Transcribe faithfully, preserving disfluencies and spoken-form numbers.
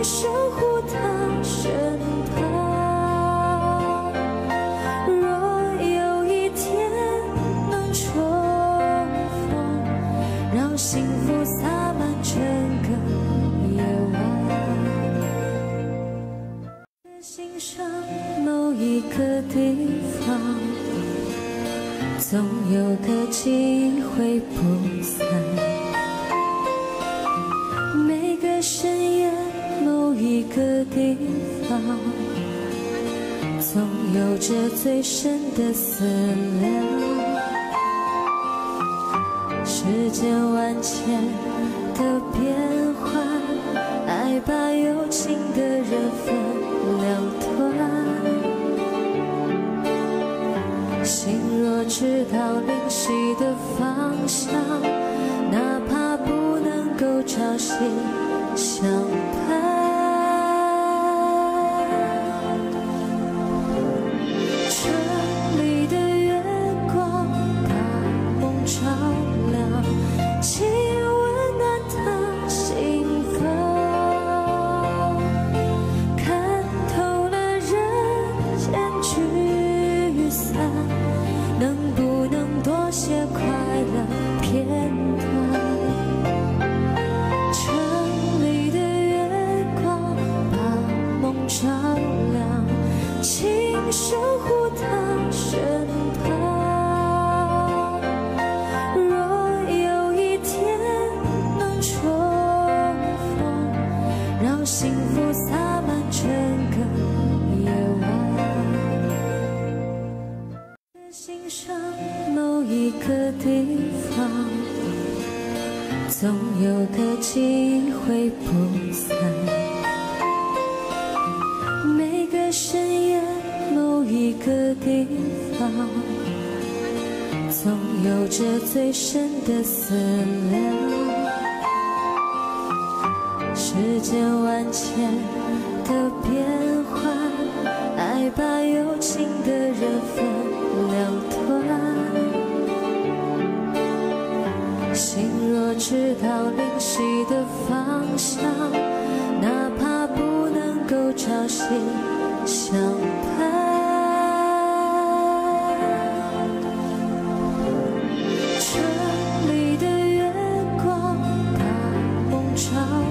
守护他身旁。若有一天能重逢，让幸福洒满整个夜晚。心上某一个地方，总有个记忆会不散。每个深夜某一个地方，总有着最深的思量。世间万千的变幻，爱把有情的人分两端。心若知道灵犀的方向，哪怕不能够朝夕相伴。城里的月光把梦照亮，请温暖他心房。看透了人间聚散，能不能多些快乐片段？城里的月光把梦照亮，请守护他身旁。若有一天能重逢，让幸福洒满整个夜晚。心上某一个地方，总有个记忆会不散。每个深夜某一个地方，总有着最深的思量。世间万千的变幻，爱把有情的人分两端。心若知道灵犀的方向，哪怕不能够朝夕相伴。城里的月光把梦照